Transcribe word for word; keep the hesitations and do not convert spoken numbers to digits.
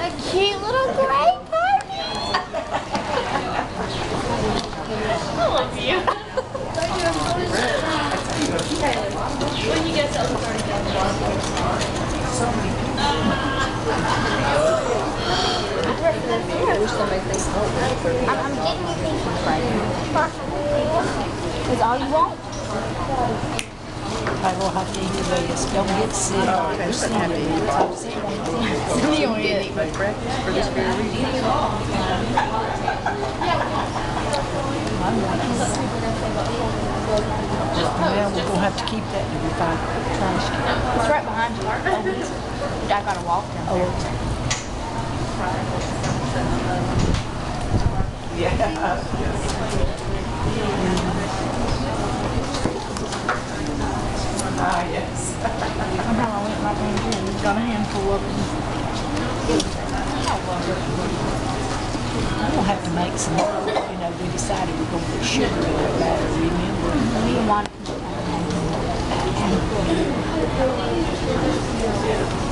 a cute little gray puppy. I love you. When you get to I'm getting you things for Friday. Is all you want? I will have to eat this. Don't get sick. Oh, okay. So happy you bought it. You don't get it. Make breakfast for this very reason. Well, we're gonna have to keep that to be fine. Trash can. It's right behind you. I gotta walk down there. Oh. Yeah. Ah, yes. Somehow I went right down here and got a handful of them. I'm gonna have to make some. You know, we decided we're gonna put sugar in that batter. Remember? Me and Juan.